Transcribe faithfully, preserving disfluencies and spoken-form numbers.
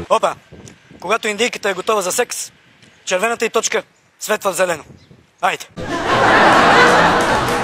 Опа! Когато индийката е готова за секс, червената й точка светва в зелено. Айде!